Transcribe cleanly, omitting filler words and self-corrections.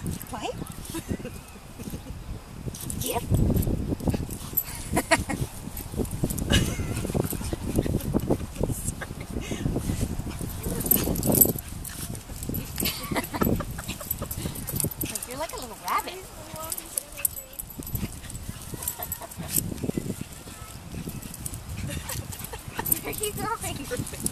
Climb. Yep. You're like a little rabbit. Where are you going?